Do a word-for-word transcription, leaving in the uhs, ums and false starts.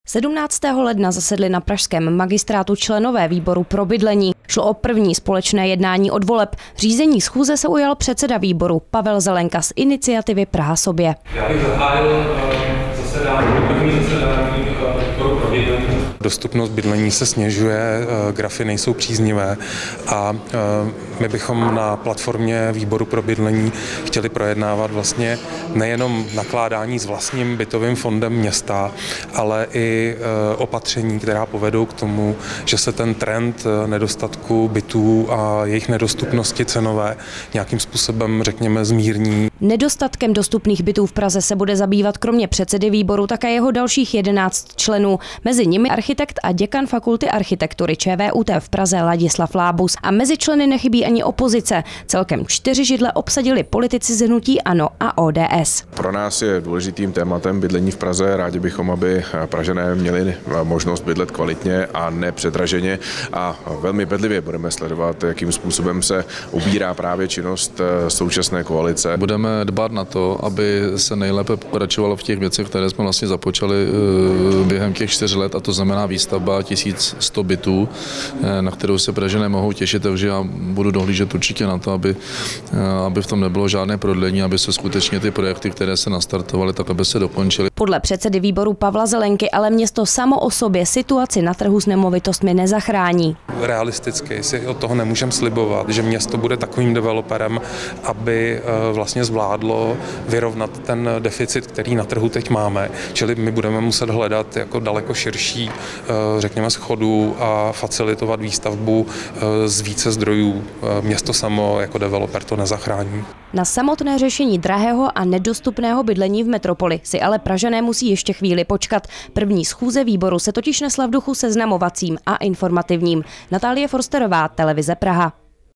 sedmnáctého ledna zasedli na pražském magistrátu členové výboru pro bydlení. Šlo o první společné jednání od voleb. Řízení schůze se ujal předseda výboru Pavel Zelenka z iniciativy Praha sobě. Já bych zahájil zasedání, první zasedání výboru pro bydlení. Dostupnost bydlení se snižuje, grafy nejsou příznivé a my bychom na platformě výboru pro bydlení chtěli projednávat vlastně nejenom nakládání s vlastním bytovým fondem města, ale i opatření, která povedou k tomu, že se ten trend nedostatku bytů a jejich nedostupnosti cenové nějakým způsobem, řekněme, zmírní. Nedostatkem dostupných bytů v Praze se bude zabývat kromě předsedy výboru také jeho dalších jedenáct členů. Mezi nimi architekt a děkan fakulty architektury ČVUT v Praze Ladislav Lábus. A mezi členy nechybí ani opozice. Celkem čtyři židle obsadili politici z hnutí ANO a O D S. Pro nás je důležitým tématem bydlení v Praze. Rádi bychom, aby Pražané měli možnost bydlet kvalitně a nepředraženě. A velmi bedlivě budeme sledovat, jakým způsobem se ubírá právě činnost současné koalice. Budeme dbát na to, aby se nejlépe pokračovalo v těch věcech, které jsme vlastně započali během těch čtyř let, a to znamená výstavba tisíc sto bytů, na kterou se Pražané mohou těšit, takže já budu dohlížet určitě na to, aby, aby v tom nebylo žádné prodlení, aby se skutečně ty projekty, které se nastartovaly, tak aby se dokončily. Podle předsedy výboru Pavla Zelenky ale město samo o sobě situaci na trhu s nemovitostmi nezachrání. Realisticky si od toho nemůžeme slibovat, že město bude takovým developerem, aby vlastně zvládlo vyrovnat ten deficit, který na trhu teď máme. Čili my budeme muset hledat jako daleko širší, řekněme, schodů a facilitovat výstavbu z více zdrojů. Město samo jako developer to nezachrání. Na samotné řešení drahého a nedostupného bydlení v metropoli si ale Pražané musí ještě chvíli počkat. První schůze výboru se totiž nesla v duchu seznamovacím a informativním. Natálie Forsterová, Televize Praha.